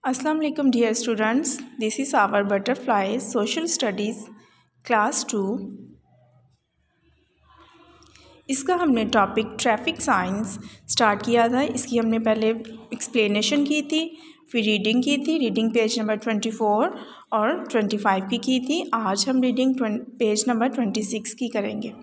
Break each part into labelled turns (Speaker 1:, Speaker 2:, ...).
Speaker 1: Assalamu alaikum dear students, this is our butterfly social studies class 2। इसका हमने topic traffic science start किया था। इसकी हमने पहले एक्सप्लेनेशन की थी, फिर रीडिंग की थी। रीडिंग पेज नंबर 24 और 25 की थी। आज हम रीडिंग पेज नंबर 26 की करेंगे।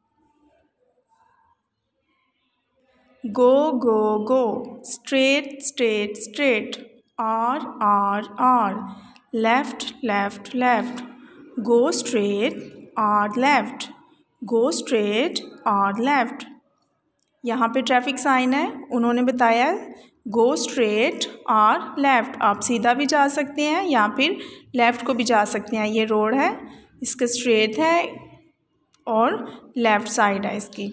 Speaker 1: Go go go, straight straight straight, R, left left left, go straight or left, go straight or left। यहाँ पे ट्रैफिक साइन है, उन्होंने बताया गो स्ट्रेट और लेफ़्ट। आप सीधा भी जा सकते हैं या फिर लेफ़्ट को भी जा सकते हैं। ये रोड है, इसका स्ट्रेट है और लेफ़्ट साइड है इसकी।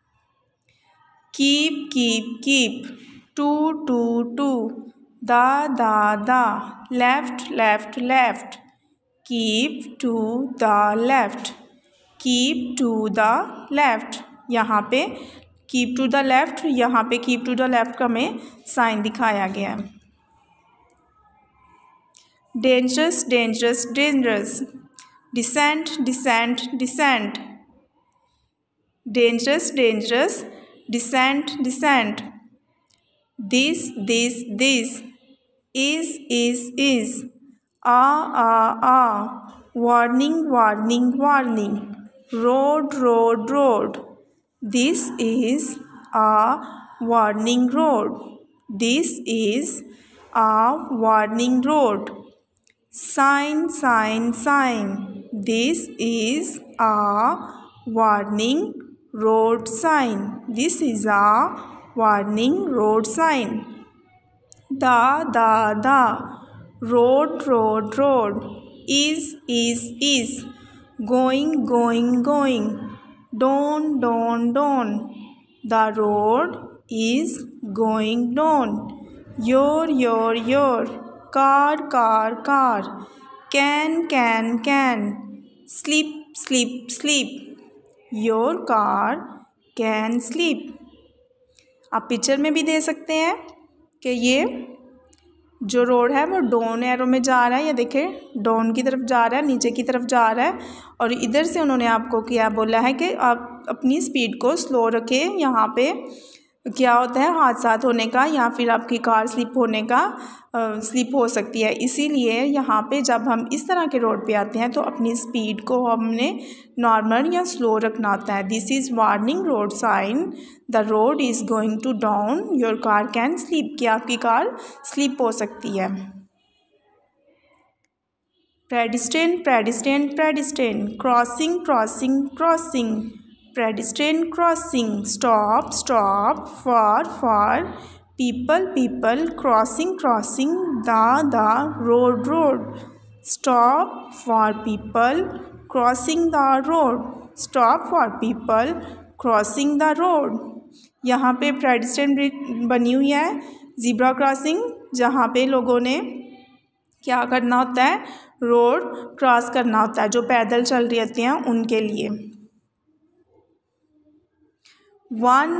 Speaker 1: Keep keep keep, to da, left left left, keep to the left, keep to the left। यहाँ पे keep to the left, यहाँ पे keep to the left का हमें साइन दिखाया गया है। dangerous dangerous dangerous, descent descent descent, dangerous dangerous, descent descent, this is, warning warning warning, road, this is a warning road, this is a warning road, sign, this is a warning road sign, this is a warning road sign। the, road, is, going, don, the road is going down, your, car, can, sleep, your car can sleep। आप picture में भी दे सकते हैं कि ये जो road है वो डाउन एरो में जा रहा है, या देखें डाउन की तरफ जा रहा है, नीचे की तरफ जा रहा है। और इधर से उन्होंने आपको क्या बोला है कि आप अपनी स्पीड को स्लो रखें। यहाँ पे क्या होता है, हादसात होने का या फिर आपकी कार स्लिप होने का स्लिप हो सकती है। इसीलिए यहाँ पे जब हम इस तरह के रोड पे आते हैं तो अपनी स्पीड को हमने नॉर्मल या स्लो रखना होता है। This is warning road sign, the road is going to down, your car can slip, कि आपकी कार स्लिप हो सकती है। Pedestrian, crossing, pedestrian crossing, stop, for, people, crossing, the road, stop for people crossing the road, stop for people crossing the road। यहाँ पे pedestrian बनी हुई है, ज़ीब्रा क्रॉसिंग, जहाँ पे लोगों ने क्या करना होता है, रोड क्रॉस करना होता है, जो पैदल चल रहे होते हैं उनके लिए। one,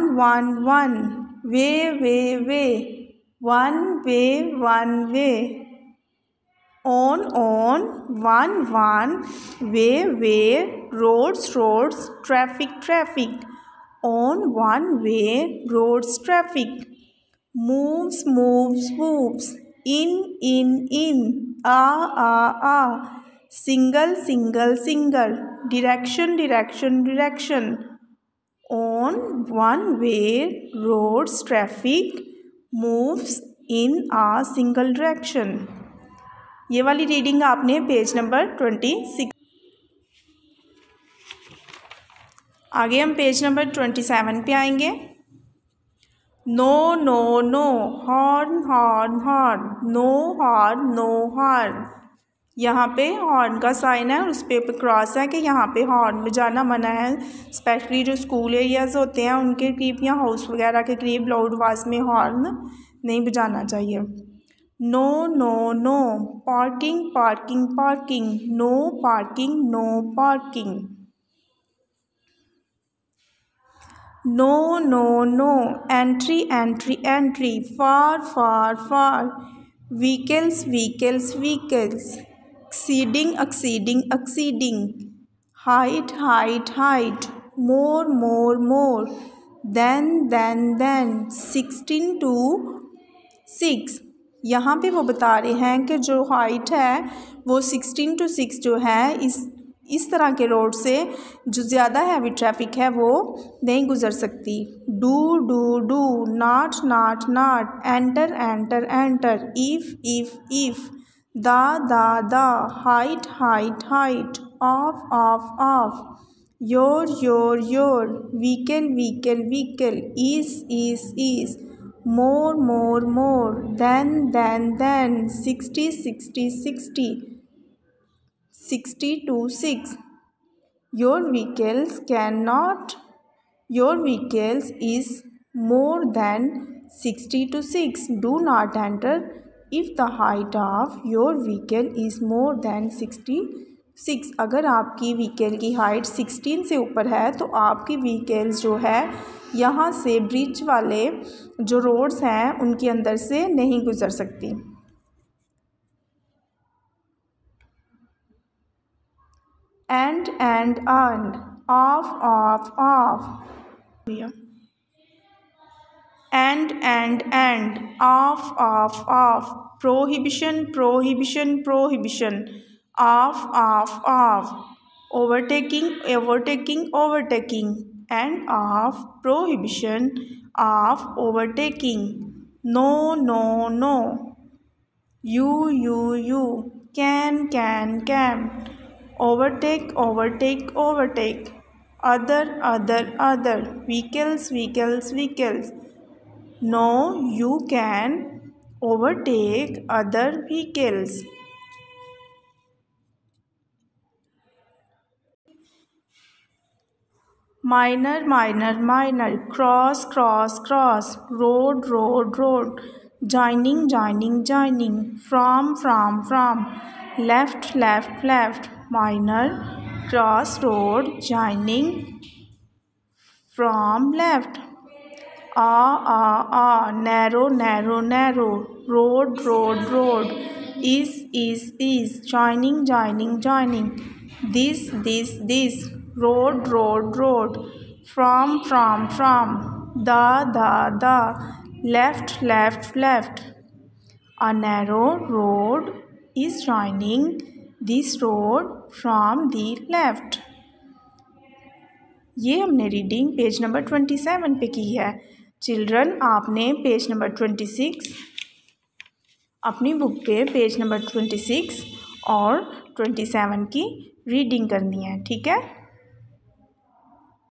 Speaker 1: way, one way, on, one, way, roads, traffic, on one way, roads, traffic, moves, in, single, direction, on one way, roads, traffic, moves in a single direction। ये वाली रीडिंग आपने पेज नंबर 26। आगे हम page number 27 पे आएंगे। No, horn, no horn. यहाँ पे horn का साइन है और उस पे क्रॉस है कि यहाँ पे हॉर्न बजाना मना है। स्पेशली जो स्कूल एरियाज़ होते हैं उनके करीब या हाउस वगैरह के करीब लाउड आवाज़ में हॉर्न नहीं बजाना चाहिए। No, parking, no parking. No, entry, far, vehicles, vehicles, vehicles, exceeding, exceeding, exceeding, height, height, height, more, more, more, then, 16 to 6। यहाँ पे वो बता रहे हैं कि जो हाइट है वो 16 to 6 जो है इस तरह के रोड से जो ज़्यादा हैवी ट्रैफिक है वो नहीं गुज़र सकती। Do, not, enter, if, the, height, of, your, vehicle, is, more, then, 60 to 6। Your vehicles is more than 60 to 6। Do not enter if the height of your vehicle is more than 66। अगर आपकी vehicle की height 16 से ऊपर है तो आपकी vehicles जो है यहाँ से ब्रिज वाले जो रोड्स हैं उनके अंदर से नहीं गुज़र सकती। and, off, and, off, prohibition, off, overtaking, and off, prohibition, off, overtaking, no, you, can, overtake, other, vehicles, no, you can overtake other vehicles। minor, cross, road, joining, from, left, minor, cross road, joining from left, narrow, road, is, joining, this, road, from, the, left, a narrow road is joining this road from the left। ये हमने reading page number 27 पे की है। Children, आपने page number 26 अपनी book पे page number 26 और 27 की रीडिंग करनी है, ठीक है।